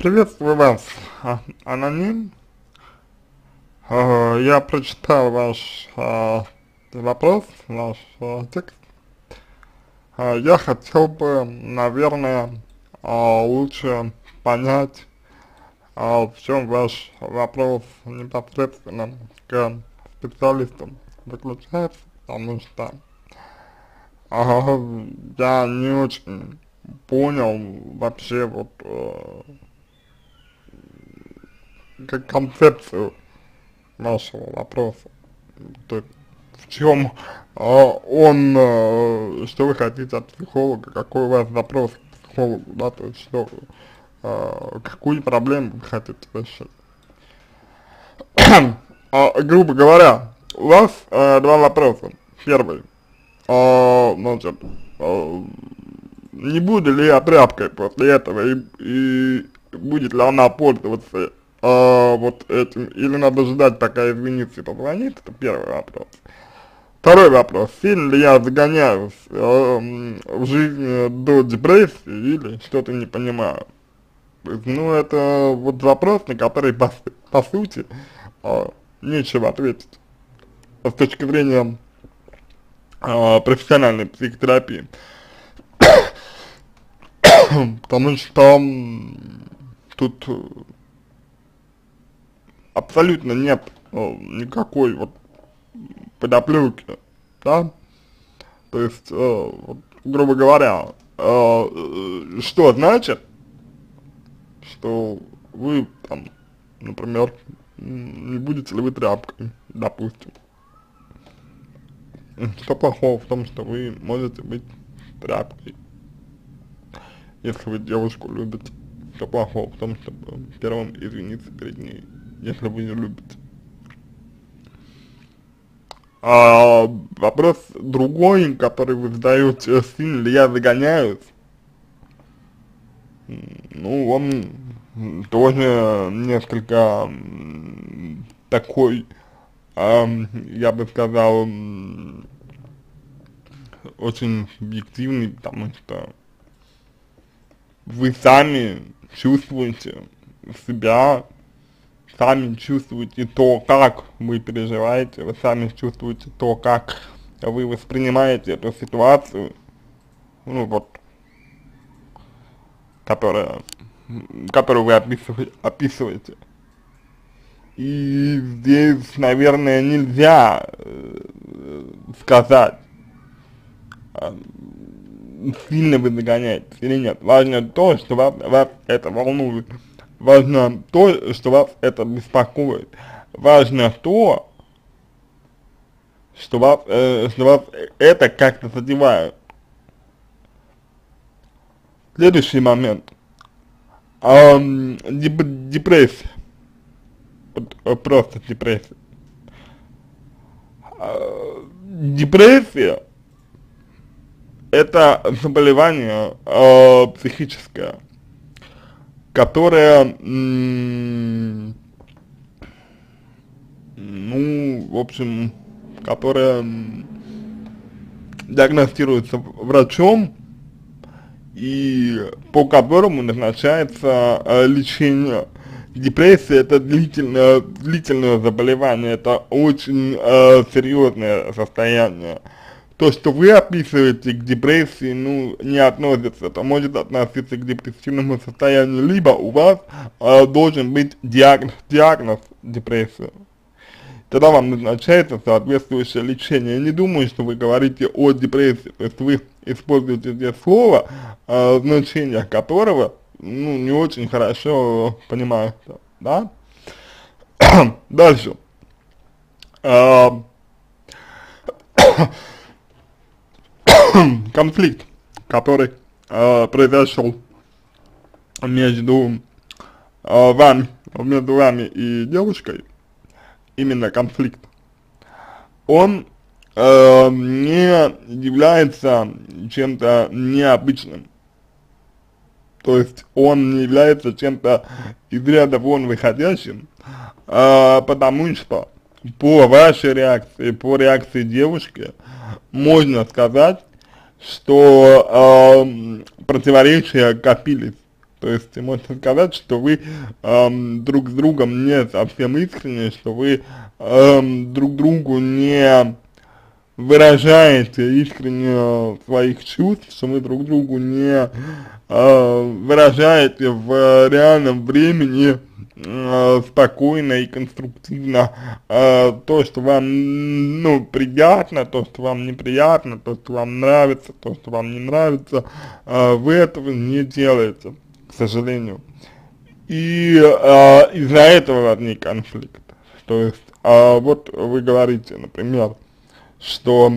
Приветствую вас, аноним. Я прочитал ваш вопрос, ваш текст. Я хотел бы, наверное, лучше понять, в чем ваш вопрос непосредственно к специалистам заключается, потому что я не очень понял вообще вот как концепцию вашего вопроса. То есть в чем он, что вы хотите от психолога, какой у вас запрос к психологу, да, то есть что, какую проблему вы хотите решить. Грубо говоря, у вас два вопроса. Первый, значит, не буду ли я тряпкой после этого и будет ли она пользоваться вот этим, или надо ждать, пока извинится и позвонит, это первый вопрос. Второй вопрос, сильно ли я загоняюсь в жизни до депрессии или что-то не понимаю. То есть, ну, это вот вопрос, на который по сути нечего ответить с точки зрения профессиональной психотерапии. Потому что тут абсолютно нет никакой вот подоплеки, да, то есть, вот, грубо говоря, что значит, что вы там, например, не будете ли вы тряпкой, допустим, что плохого в том, что вы можете быть тряпкой, если вы девушку любите, что плохого в том, чтобы первым извиниться перед ней, если вы не любите. Вопрос другой, который вы задаете, сильно ли я загоняюсь, ну, он тоже несколько такой, я бы сказал, очень объективный, потому что вы сами чувствуете себя, сами чувствуете то, как вы переживаете, вы сами чувствуете то, как вы воспринимаете эту ситуацию, ну вот, которую вы описываете. И здесь, наверное, нельзя сказать, сильно вы загоняетесь или нет. Важно то, что вас это волнует. Важно то, что вас это беспокоит. Важно то, что вас это как-то задевает. Следующий момент. Депрессия. Просто депрессия. Депрессия — это заболевание психическое, которое, ну, в общем, которое диагностируется врачом и по которому назначается лечение. Депрессия — это длительное заболевание, это очень серьезное состояние. То, что вы описываете к депрессии, ну, не относится, это может относиться к депрессивному состоянию, либо у вас должен быть диагноз депрессии. Тогда вам назначается соответствующее лечение. Я не думаю, что вы говорите о депрессии, то есть вы используете здесь слово, значение которого, ну, не очень хорошо понимается, да? Дальше. Конфликт, который произошел между вами и девушкой, именно конфликт, он не является чем-то необычным. То есть он не является чем-то из ряда вон выходящим, потому что по вашей реакции, по реакции девушки, можно сказать, что противоречия копились То есть можно сказать, что вы друг с другом не совсем искренне, что вы друг другу не выражаете искренне своих чувств, что вы друг другу не выражаете в реальном времени спокойно и конструктивно то, что вам, ну, приятно, то, что вам неприятно, то, что вам нравится, то, что вам не нравится, вы этого не делаете, к сожалению. И из-за этого возник конфликт. То есть, вот вы говорите, например, что,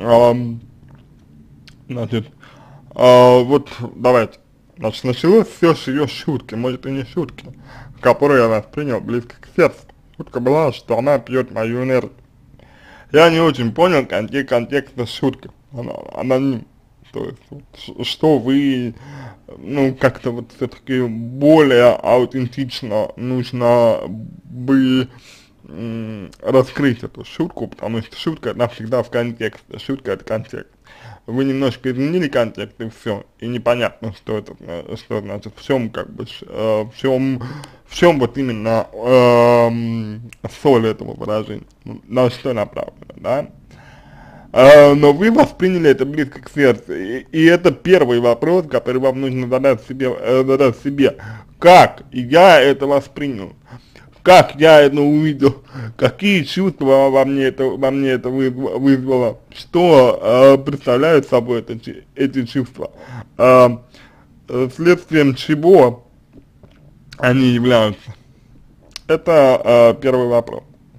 значит, вот давайте, значит, началось все с ее шутки, может и не шутки, которую я воспринял близко к сердцу. Шутка была, что она пьет мою энергию. Я не очень понял контекста шутки, аноним. То есть, вот, что вы, ну, как-то вот все-таки более аутентично нужно бы раскрыть эту шутку, потому что шутка, она всегда в контексте, шутка это контекст. Вы немножко изменили контекст и все, и непонятно, что это, что значит, в чем как бы, в чем вот именно соль этого выражения, на что направлено, да? Но вы восприняли это близко к сердцу, и это первый вопрос, который вам нужно задать себе, как я это воспринял, как я это увидел, какие чувства во мне это вызвало, что представляют собой эти чувства, следствием чего они являются. Это первый вопрос.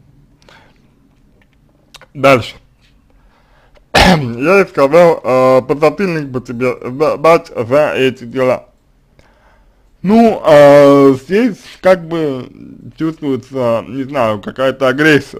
Дальше. Я ей сказал, подзатыльник бы тебе дать за эти дела. Ну, здесь как бы чувствуется, не знаю, какая-то агрессия.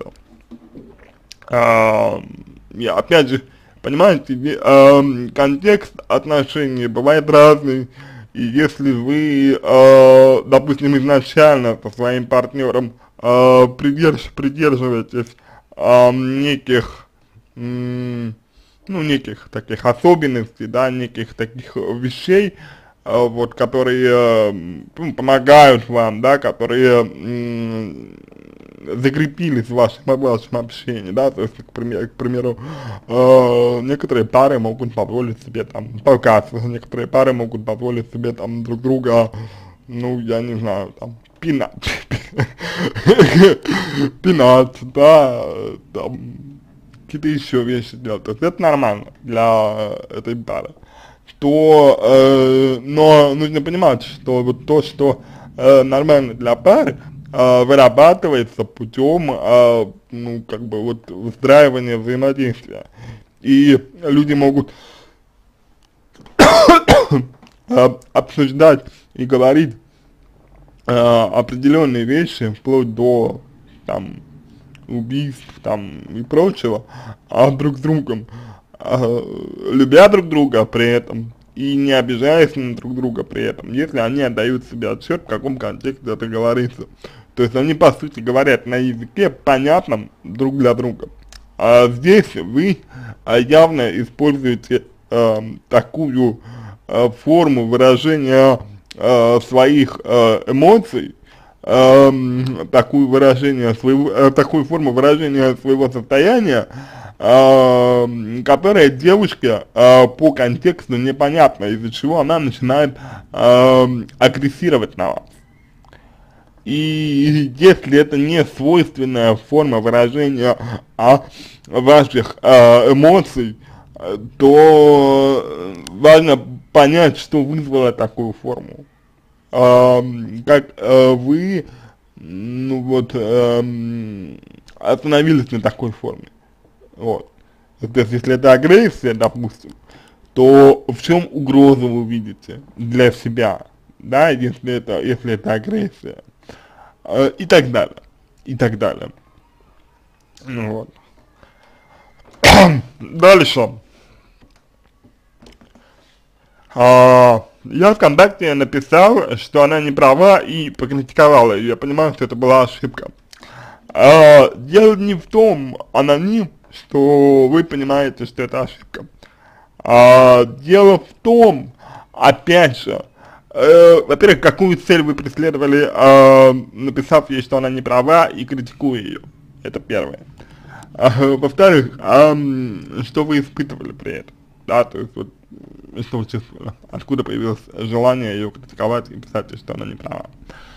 Я, опять же, понимаете, контекст отношений бывает разный, и если вы, допустим, изначально со своим партнером придерживаетесь неких, ну, неких таких особенностей, да, неких таких вещей, вот, которые помогают вам, да, которые закрепились в вашем общении, да, то есть, к примеру, некоторые пары могут позволить себе там толкаться, некоторые пары могут позволить себе там друг друга, ну, я не знаю, там, пинать, да, там, какие-то еще вещи делать, то есть это нормально для этой пары. Но нужно понимать, что вот то, что нормально для пары, вырабатывается путем, ну, как бы, вот, выстраивания взаимодействия. И люди могут обсуждать и говорить определенные вещи, вплоть до, там, убийств, там, и прочего, друг с другом, любя друг друга при этом и не обижаясь на друг друга при этом, если они отдают себе отчет, в каком контексте это говорится. То есть они, по сути, говорят на языке, понятном друг для друга. А здесь вы явно используете такую форму выражения своих эмоций, такую форму выражения своего состояния, которая девушке по контексту непонятна, из-за чего она начинает агрессировать на вас. И если это не свойственная форма выражения ваших эмоций, то важно понять, что вызвало такую форму. Как вы, ну вот, остановились на такой форме. Вот. То есть, если это агрессия, допустим, то в чем угрозу вы видите для себя, да, если это агрессия, и так далее, и так далее. Ну, вот. Дальше. Я ВКонтакте написал, что она не права, и покритиковала ее. Я понимаю, что это была ошибка. Дело не в том, аноним, что вы понимаете, что это ошибка. Дело в том, опять же, во-первых, какую цель вы преследовали, написав ей, что она не права и критикуя ее, это первое. Во-вторых, что вы испытывали при этом, да, то есть вот, что вы чувствовали, откуда появилось желание ее критиковать и писать ей, что она не права.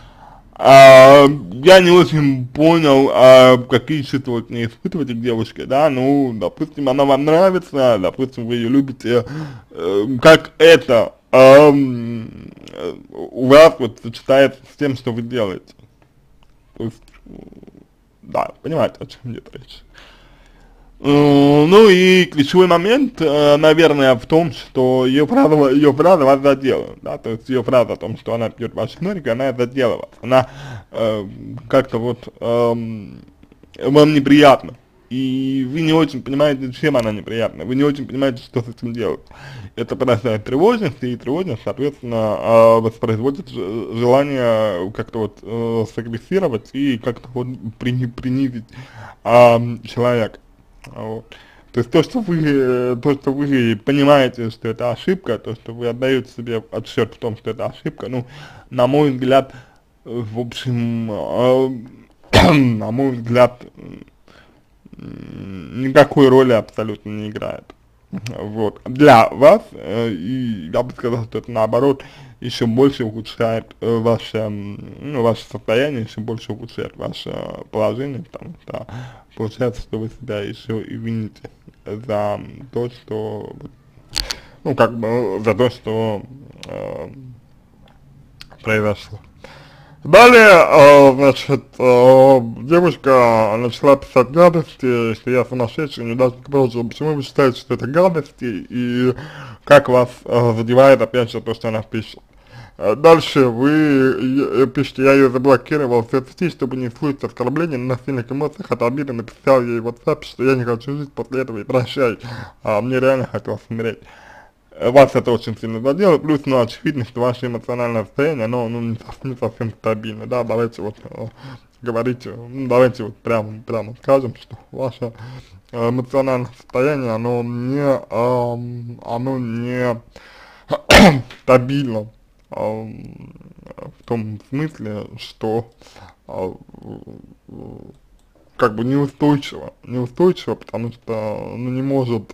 Я не очень понял, какие чувства вы к ней испытываете, к девушке, да, ну, допустим, она вам нравится, допустим, вы ее любите, как это у вас вот сочетается с тем, что вы делаете. То есть, да, понимаете, о чем идет речь. Ну и ключевой момент, наверное, в том, что ее фраза вас задела, да, то есть ее фраза о том, что она пьет вашу норик, она задела вас, она как-то вот вам неприятно, и вы не очень понимаете, чем она неприятна, вы не очень понимаете, что с этим делать. Это порождает тревожность, и тревожность, соответственно, воспроизводит желание как-то вот сагрессировать и как-то вот принизить человека. Вот. То есть то, что вы понимаете, что это ошибка, то, что вы отдаете себе отсчет в том, что это ошибка, ну, на мой взгляд, в общем, на мой взгляд, никакой роли абсолютно не играет. Вот. Для вас, и я бы сказал, что это наоборот еще больше ухудшает ваше состояние, еще больше ухудшает ваше положение, потому что получается, что вы себя еще и вините за то, что, ну, как бы, за то, что произошло. Далее, значит, девушка начала писать гадости, что я сумасшедший, не даже прочего. Почему вы считаете, что это гадости, и как вас задевает, опять же, то, что она пишет? Дальше вы пишете, я ее заблокировал в соцсети, чтобы не слышать оскорбления на насильных эмоциях от обиды, написал ей в WhatsApp, что я не хочу жить после этого и прощай, мне реально хотелось умереть. Вас это очень сильно задело, плюс, ну, очевидно, что ваше эмоциональное состояние, оно, ну, не совсем стабильно, да, давайте вот говорите, давайте вот прямо скажем, что ваше эмоциональное состояние, оно не стабильно, в том смысле, что как бы неустойчиво, потому что, ну, не может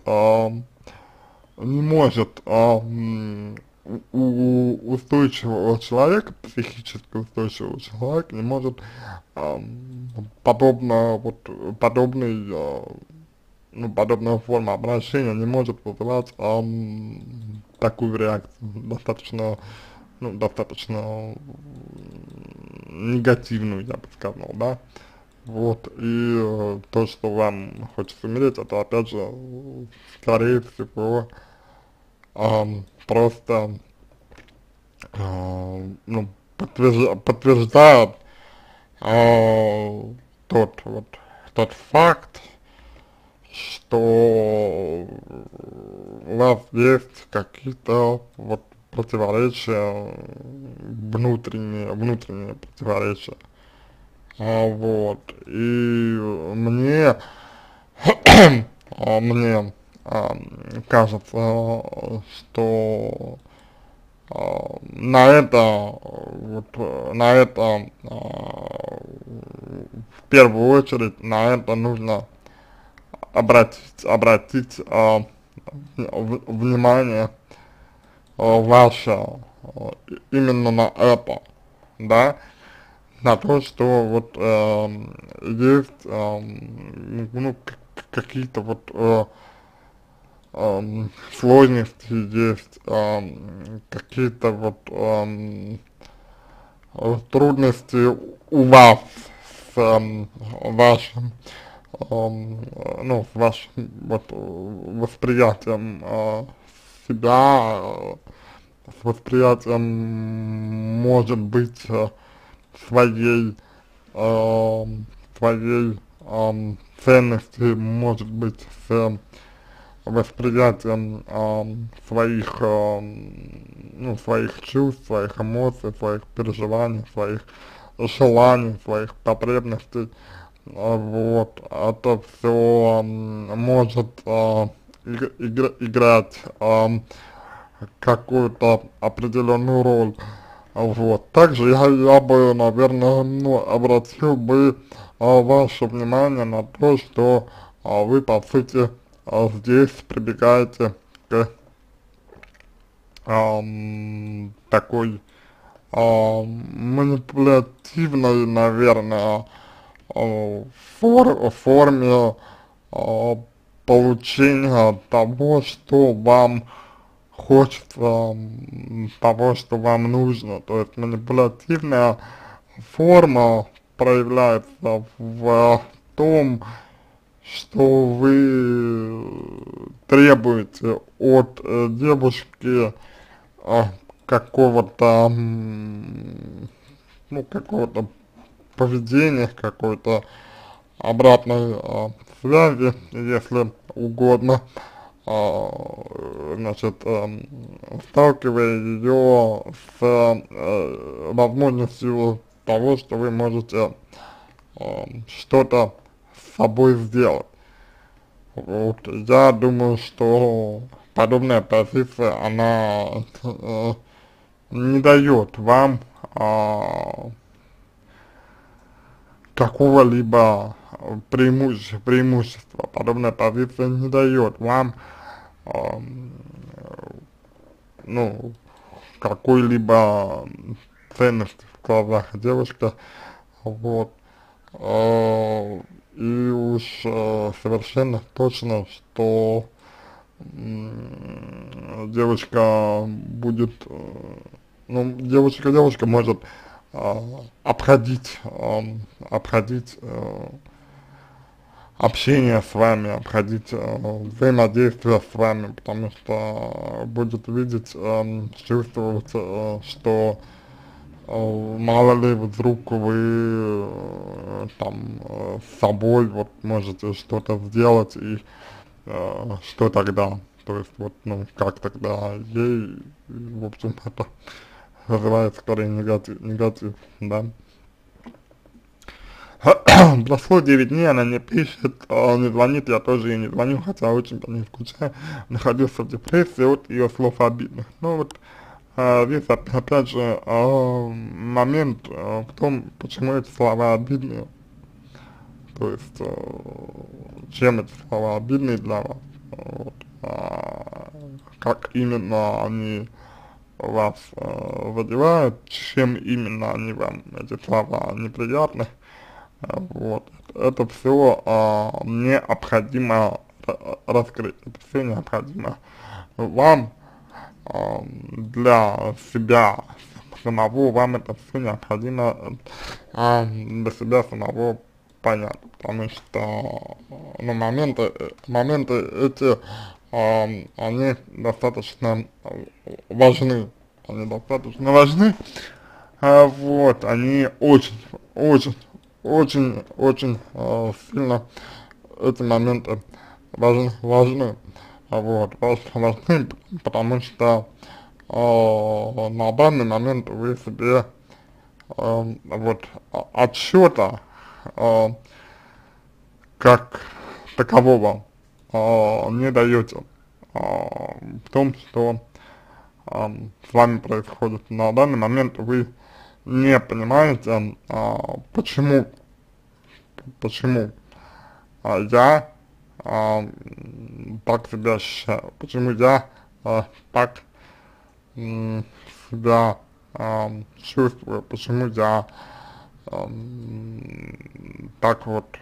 устойчивого человека, психически устойчивого человека не может подобная форма обращения не может вызывать такую реакцию, достаточно негативную, я бы сказал, да. Вот, и то, что вам хочется умереть, это опять же, скорее всего, просто, ну, подтверждает тот факт, что у вас есть какие-то вот противоречия, внутренние противоречия. Вот, и мне кажется, что на это в первую очередь на это нужно обратить внимание ваше именно на это, да, на то, что вот есть, ну, какие-то вот сложности, есть какие-то вот трудности у вас с вашим, ну, с вашим вот восприятием себя, с восприятием, может быть, своей ценности, может быть, с восприятием своих, ну, своих чувств, своих эмоций, своих переживаний, своих желаний, своих потребностей. Вот, это все может играть какую-то определенную роль. Вот. Также я бы, наверное, ну, обратил бы ваше внимание на то, что вы, по сути, здесь прибегаете к такой манипулятивной, наверное, форме а, получения того, что вам хочется, того, что вам нужно. То есть манипулятивная форма проявляется в том, что вы требуете от девушки а, какого-то, ну, какого-то поведения, какой-то обратной связи, если угодно, значит, сталкивая ее с возможностью того, что вы можете что-то с собой сделать. Вот, я думаю, что подобная позиция, она не дает вам какого-либо преимущества. Подобная позиция не дает вам, ну, какой-либо ценности в глазах девушки, вот. И уж совершенно точно, что девочка будет, ну, девочка может обходить общение с вами, обходить взаимодействие с вами, потому что будет видеть, чувствовать, что мало ли вдруг вы там с собой вот можете что-то сделать, и что тогда? То есть вот, ну, как тогда ей, в общем, это вызывает скорее негатив, да. Прошло 9 дней, она не пишет, не звонит, я тоже ей не звоню, хотя очень по ней скучаю, находился в депрессии от ее слов обидных. Ну вот, здесь опять же момент в том, почему эти слова обидные, то есть чем эти слова обидные для вас, вот, как именно они вас задевают, чем именно они вам, эти слова, неприятны. Вот, это все необходимо раскрыть, это все необходимо вам, для себя самого, вам это все необходимо для себя самого понять, потому что, ну, моменты эти, они достаточно важны, вот, они очень сильно, эти моменты важны, вот, важны, потому что на данный момент вы себе вот отсчета как такового не даете в том, что с вами происходит. На данный момент вы не понимаете, почему я так себя ощущаю, почему я так себя чувствую, почему я так вот,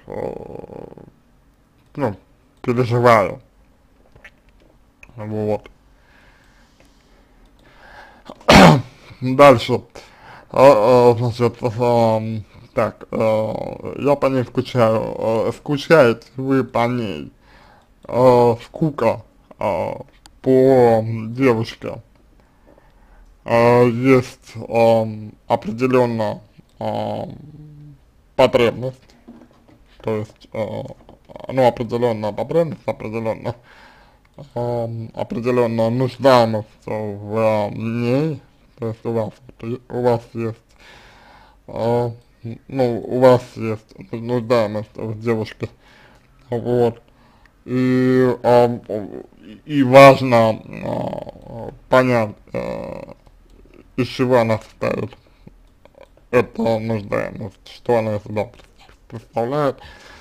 ну, переживаю, вот. Дальше, значит, так, я по ней скучаю, скучаете вы по ней, скука по девушке, есть определенно потребность, то есть, ну, определенная потребность, определенная нуждаемость в ней, то есть у вас есть, ну, у вас есть нуждаемость в девушке, вот, и, и важно понять, из чего она состоит, эта нуждаемость, что она из себя представляет.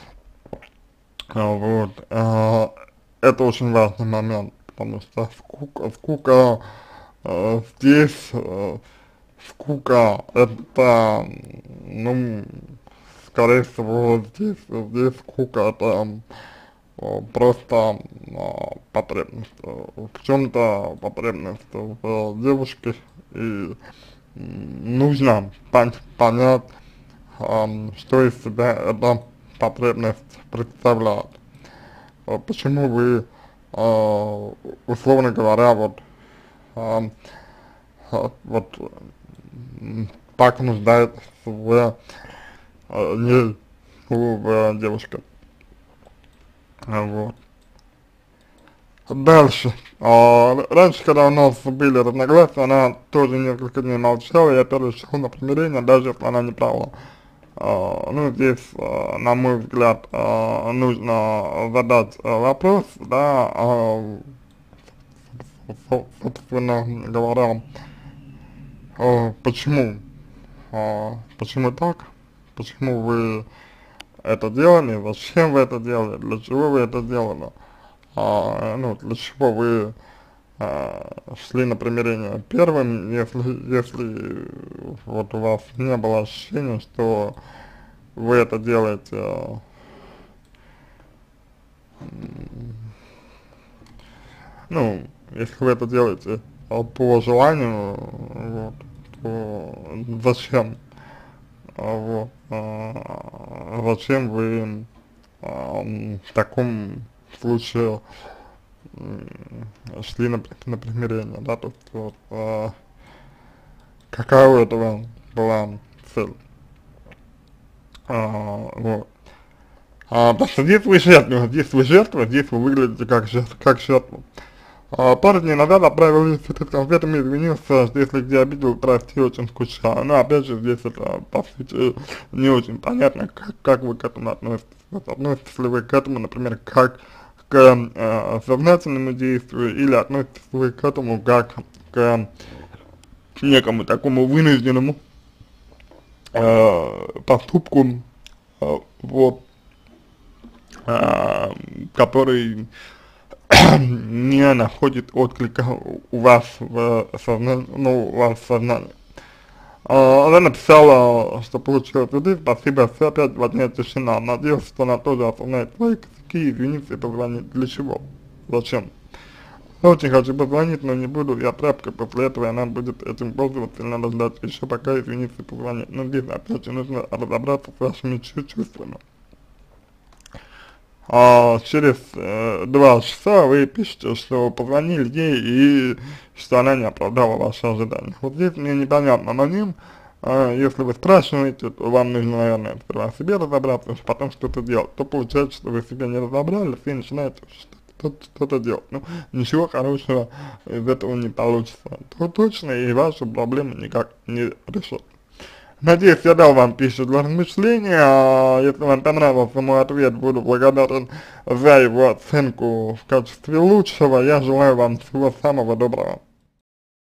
Вот. Это очень важный момент, потому что скука здесь, скука это, ну, скорее всего, здесь скука это просто потребность, в чем-то потребность в девушке, и нужно понять, что из себя эта потребность представляет. Почему вы, условно говоря, вот так нуждаетесь в ней, в девушке. Вот. Дальше. Раньше, когда у нас были разногласия, она тоже несколько дней молчала, я перешел на примирение, даже если она не права. Ну, здесь, на мой взгляд, нужно задать вопрос, да, собственно говоря, почему, почему так, почему вы это делали, зачем вы это делали, для чего вы это делали, ну, для чего вы шли на примирение первым, если вот у вас не было ощущения, что вы это делаете ну, если вы это делаете по желанию, вот, то зачем? Зачем вы в таком случае шли на примирение, да, то есть вот, какая у этого была цель, вот. Потому что здесь вы жертва, здесь вы выглядите как жертва. Пару дней назад отправил этот конфет, и извинился, что если где обидел, прости, очень скучаю. Но опять же, здесь это, по сути, не очень понятно, как вы к этому относитесь. Вот, относитесь ли вы к этому, например, как к сознательному действию, или относитесь вы к этому как к некому такому вынужденному поступку, вот, который не находит отклика у вас в сознании, ну, у вас в сознании. Она написала, что получила труды, спасибо, все опять возникает тишина. Надеюсь, что она тоже осознает свои косяки, извиниться и позвонить. Для чего? Зачем? Я очень хочу позвонить, но не буду, я тряпка, после этого она будет этим пользоваться, и надо ждать еще пока извиниться и позвонить. Но здесь опять же нужно разобраться с вашими чувствами. Через 2 часа вы пишете, что позвонили ей и что она не оправдала ваши ожидания. Вот здесь мне непонятно аноним, если вы спрашиваете, то вам нужно, наверное, сперва себе разобраться, потом что-то делать. То получается, что вы себе не разобрались и начинаете что-то делать. Ну, ничего хорошего из этого не получится. То точно и вашу проблему никак не решит. Надеюсь, я дал вам пищу для размышления. Если вам понравился мой ответ, буду благодарен за его оценку в качестве лучшего. Я желаю вам всего самого доброго.